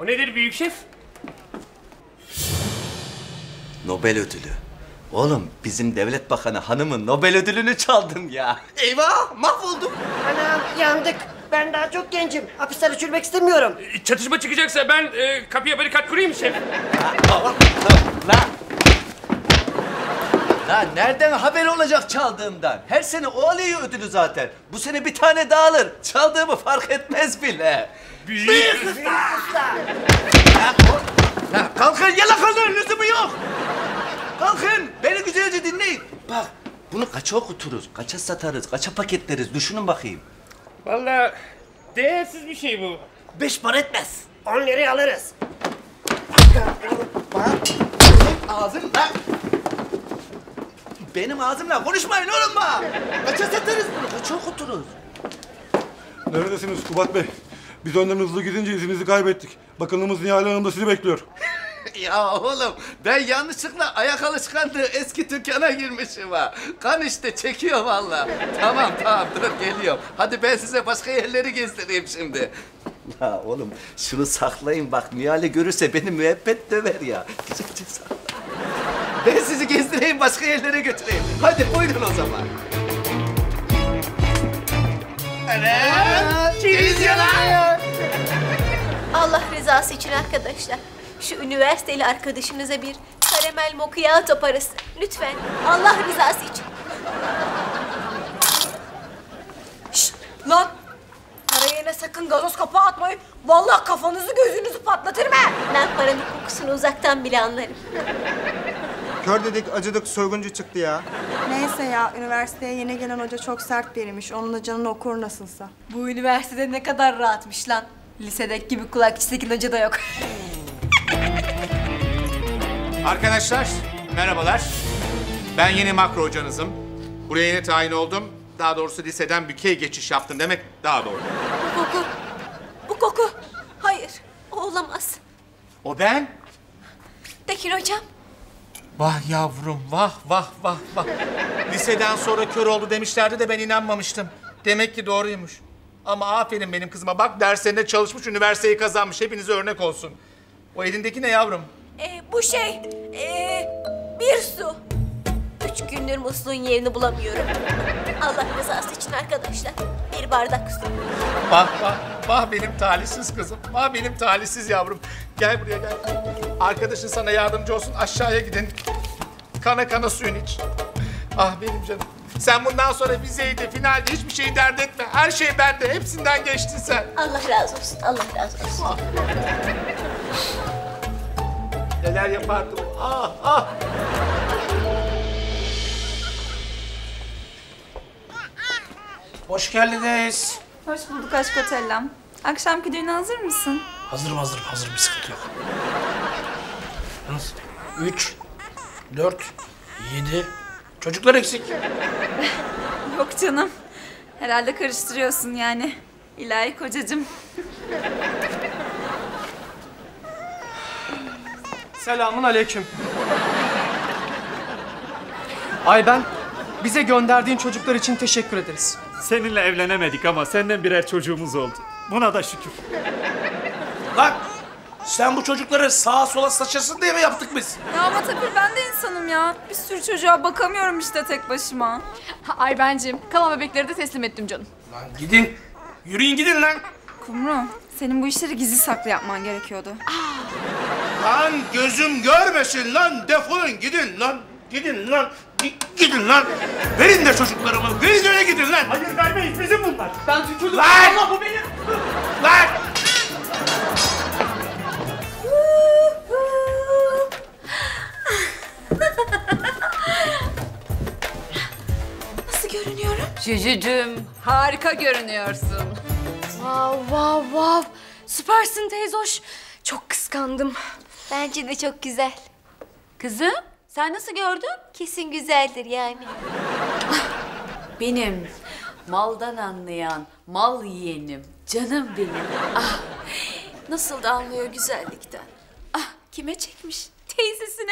O nedir büyük şef? Nobel ödülü. Oğlum bizim devlet bakanı hanımın Nobel ödülünü çaldım ya. Eyvah mahvoldum. Anam yandık. Ben daha çok gencim. Hapisten uçurmak istemiyorum. Çatışma çıkacaksa ben kapıya barikat kurayım mı şef? Lan nereden haber olacak çaldığımdan? Her sene o alıyor ödülü zaten. Bu sene bir tane daha alır. Çaldığımı fark etmez bile. Büyük Usta. Lan kalkın yalakanlar lüzumu yok. Kalkın beni güzelce dinleyin. Bak bunu kaça okuturuz, kaça satarız, kaça paketleriz düşünün bakayım. Vallahi değersiz bir şey bu. 5 para etmez. 10 liraya alırız. Ağzımla. Benim ağzımla konuşmayın oğlum bak. Kaça satarız bunu, kaça okuturuz. Neredesiniz Kubat Bey? Biz önden hızlı gidince izimizi kaybettik. Bakanımız Nihal Hanım da sizi bekliyor. Ya oğlum ben yanlışlıkla ayak alışkanlığı eski dükkana girmişim ha. Kan işte çekiyor vallahi. Tamam dur geliyorum. Hadi ben size başka yerleri gezdireyim şimdi. Ya oğlum şunu saklayın bak Nihal'i görürse beni müebbet döver ya. Güzelce sakla. Ben sizi gezdireyim başka yerlere götüreyim. Hadi buyurun o zaman. Evet. Televizyona. Allah rızası için arkadaşlar. Şu üniversiteli arkadaşınıza bir karamel macchiato parası. Lütfen. Allah rızası için. Şşt lan! Para yerine sakın gazoz kapağı atmayın. Vallahi kafanızı gözünüzü patlatırım ha. Ben paranın kokusunu uzaktan bile anlarım. Kör dedik, acıdık, soyguncu çıktı ya. Neyse ya, üniversiteye yeni gelen hoca çok sert biriymiş. Onun da canını okur nasılsa. Bu üniversitede ne kadar rahatmış lan. Lisedeki gibi kulak çisekin hoca da yok. Arkadaşlar, merhabalar. Ben yeni makro hocanızım. Buraya yeni tayin oldum. Daha doğrusu liseden bükey geçiş yaptım demek daha doğru. Bu koku. Bu koku. Hayır. O olamaz. O ben. Tekin hocam. Vah yavrum, vah. Liseden sonra kör oldu demişlerdi de ben inanmamıştım. Demek ki doğruymuş. Ama aferin benim kızıma. Bak derslerinde çalışmış, üniversiteyi kazanmış. Hepinize örnek olsun. O elindeki ne yavrum? Bu bir su. 3 gündür musluğun yerini bulamıyorum. Allah rızası için arkadaşlar. Bir bardak su. Vah benim talihsiz kızım. Vah benim talihsiz yavrum. Gel buraya gel. Arkadaşın sana yardımcı olsun. Aşağıya gidin. Kana suyun iç. Ah benim canım. Sen bundan sonra vizeydi, finalde hiçbir şeyi dert etme. Her şey bende. Hepsinden geçtin sen. Allah razı olsun. Allah razı olsun. Ah. Neler yapardım. Ah. Hoş geldiniz. Hoş bulduk aşk otellam. Akşamki düğüne hazır mısın? Hazırım. Bir sıkıntı yok. Yalnız 3, 4, 7... Çocuklar eksik. Yok canım. Herhalde karıştırıyorsun yani. İlahi kocacığım. Selamun aleyküm. Ayben, bize gönderdiğin çocuklar için teşekkür ederiz. Seninle evlenemedik ama senden birer çocuğumuz oldu. Buna da şükür. Lan sen bu çocukları sağa sola saçasın diye mi yaptık biz? Ya ama tabii ben de insanım ya. Bir sürü çocuğa bakamıyorum işte tek başıma. Aybencim, kalan bebekleri de teslim ettim canım. Lan gidin. Yürüyün gidin lan. Kumru, senin bu işleri gizli saklı yapman gerekiyordu. Lan gözüm görmesin lan. Defolun gidin lan. Gidin lan. Gidin lan. Verin de çocuklarımı. Verin öyle gidin lan. Hayır vermeyiz bizim bunlar. Ben tükürdüm. Lan! Allah bu benim. Lan! Nasıl görünüyorum? Cücücüm, harika görünüyorsun. Wow. Süpersin teyzoş. Çok kıskandım. Bence de çok güzel. Kızım, sen nasıl gördün? Kesin güzeldir yani. Benim maldan anlayan, mal yiyenim, canım benim. Ah, nasıl da anlıyor güzellikten. Ah, kime çekmiş? Teyzesine.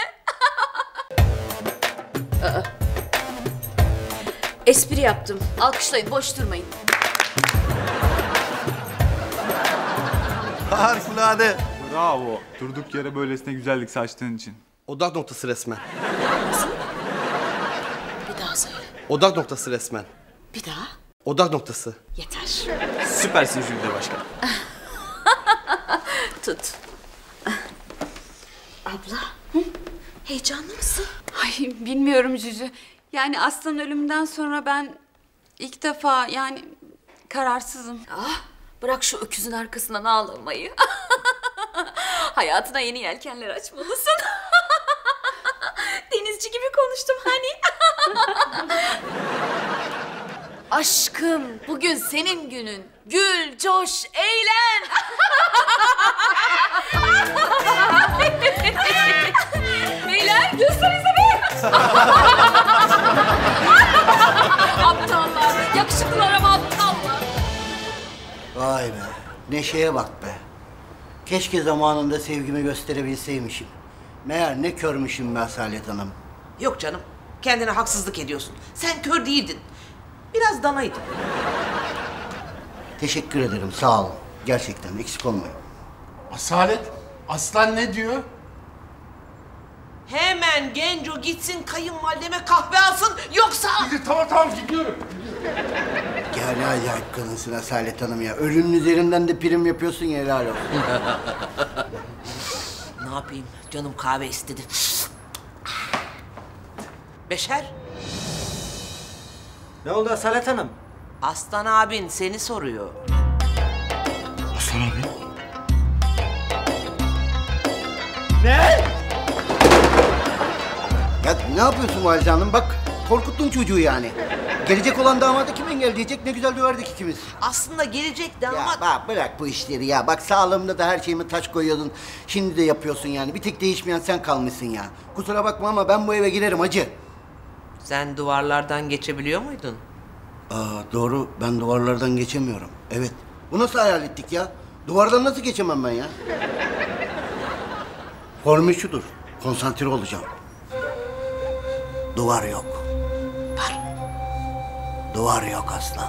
Espri yaptım. Alkışlayın, boş durmayın. Harikulade. Bravo. Durduk yere böylesine güzellik saçtığın için. Odak noktası resmen. Bir daha söyle. Odak noktası resmen. Bir daha. Odak noktası. Yeter. Süpersin Jülide Başkan. Tut. Abla, heyecanlı mısın? Ay bilmiyorum Cücü. Yani Aslan ölümünden sonra ben ilk defa yani kararsızım. Ah, bırak şu öküzün arkasından ağlamayı. Hayatına yeni yelkenler açmalısın. Denizci gibi konuştum hani. Aşkım, bugün senin günün. Gül, coş, eğlen. Beyler, gösterinize be. Aptallar, yakışıklılar ama aptallar. Vay be, neşeye bak be. Keşke zamanında sevgimi gösterebilseymişim. Meğer ne körmüşüm be Asalet Hanım. Yok canım, kendine haksızlık ediyorsun. Sen kör değildin. Biraz danaydın. Teşekkür ederim, sağ olun. Gerçekten eksik olmayın. Asalet, Aslan ne diyor? Hemen Genco gitsin kayınvalideme kahve alsın yoksa... Tamam gidiyorum. Ya ne acayip kadınsın Asalet Hanım ya. Ölünün üzerinden de prim yapıyorsun ya, helal olsun. Ne yapayım? Canım kahve istedi. Beşer. Ne oldu Asalet Hanım? Aslan abin seni soruyor. Aslan abi? Ne? Ya ne yapıyorsun Valide Hanım? Bak korkuttun çocuğu yani. Gelecek olan damadı kim engelleyecek? Ne güzel döverdik ikimiz. Aslında gelecek damat... Ya bak bırak bu işleri ya. Bak sağlığımda da her şeyime taş koyuyordun. Şimdi de yapıyorsun yani. Bir tek değişmeyen sen kalmışsın ya. Kusura bakma ama ben bu eve girerim hacı. Sen duvarlardan geçebiliyor muydun? Doğru. Ben duvarlardan geçemiyorum. Evet. Bu nasıl hayal ettik ya? Duvardan nasıl geçemem ben ya? Formül şudur. Konsantre olacağım. Duvar yok. Var. Duvar yok aslan.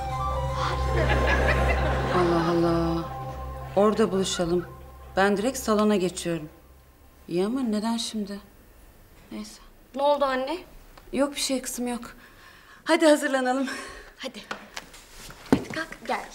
Allah Allah. Orada buluşalım. Ben direkt salona geçiyorum. İyi ama neden şimdi? Neyse. Ne oldu anne? Yok bir şey kızım yok. Hadi hazırlanalım. Hadi. Hadi kalk. Gel.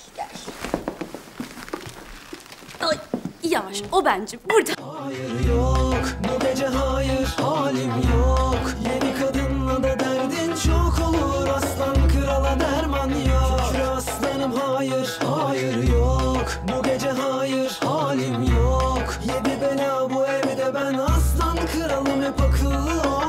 Ay, yavaş. O bence. Burada. Hayır yok, bu gece hayır, halim yok. Yeni kadınla da derdin çok olur. Aslan krala derman yok. Şükür aslanım hayır, hayır yok. Bu gece hayır, halim yok. Yedi bela bu evde ben aslan kralım hep akıllı ol.